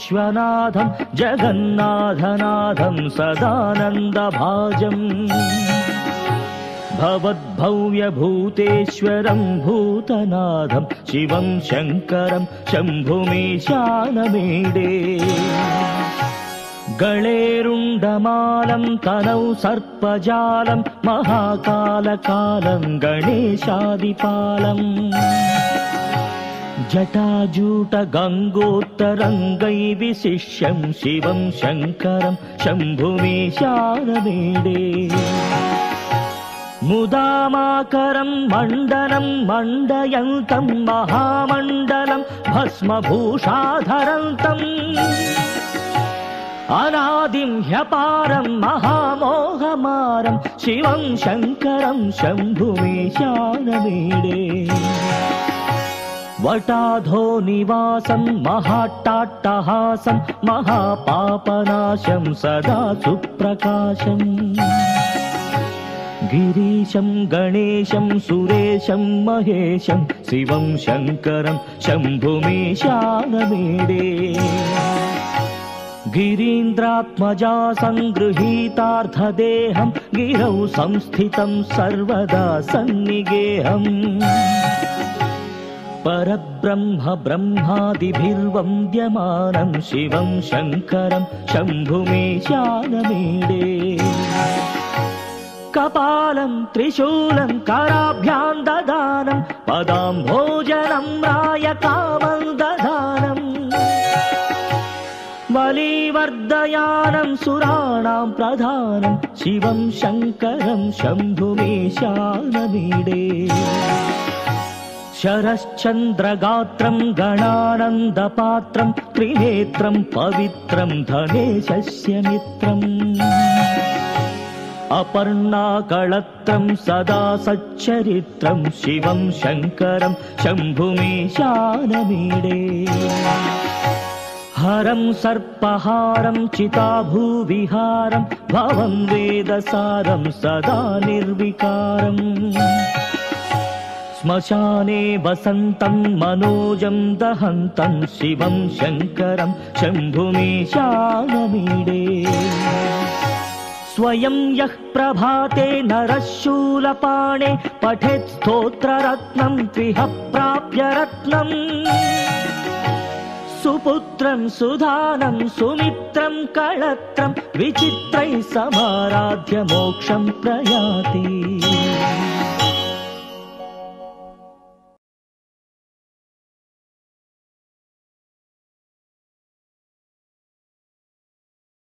विश्वनाथं जगन्नाथनाथं सदानन्दभाजम् भवद्भव्यभूतेश्वरं भूतनाथं शिवं शङ्करं शम्भुमीशानमीडे गळेरुण्डमालं तनौ सर्पजालं महाकालकालं गणेशादिपालम् जटाजूटगङ्गोत्तरङ्गै विशिष्यं शिवं शङ्करं शम्भुमीशानमीडे मुदामाकरं मण्डलं मण्डयन्तं महामण्डलं भस्मभूषाधरन्तम् अनादिं ह्यपारं महामोहमारं शिवं शङ्करं शम्भुमीशानमीडे वटाधो निवासं महाट्टाट्टहासं महापापनाशं सदा सुप्रकाशम् गिरीशं गणेशं सुरेशं महेशं शिवं शङ्करं शम्भुमीशानमीडे गिरीन्द्रात्मजा सङ्गृहीतार्थदेहं गिरौ संस्थितं सर्वदा सन्निगेहम् परब्रह्म ब्रह्मादिभिर्वन्द्यमानं शिवं शङ्करं शम्भुमीशानमीडे कपालं त्रिशूलं कराभ्यां ददानं पदाम्भोजनं रायकामं ददानं बलिवर्धयानं सुराणां प्रधानं शिवं शङ्करं शम्भुमीशानमीडे शरश्चन्द्रगात्रं गणानन्दपात्रं त्रिनेत्रं पवित्रं धनेशस्य मित्रम् अपर्णाकळत्रं सदा सच्चरित्रं शिवं शङ्करं शम्भुमीशानमीडे हरं सर्पहारं चिताभूविहारं भवं वेदसारं सदा निर्विकारम् श्मशाने वसन्तं मनोजं दहन्तं शिवं शङ्करं शम्भुमीशानमीडे स्वयं यः प्रभाते नरः शूलपाणे पठेत् स्तोत्ररत्नं त्विह प्राप्य रत्नम् सुपुत्रं सुधानं सुमित्रं कळत्रं विचित्रैः समाराध्य मोक्षं प्रयाति।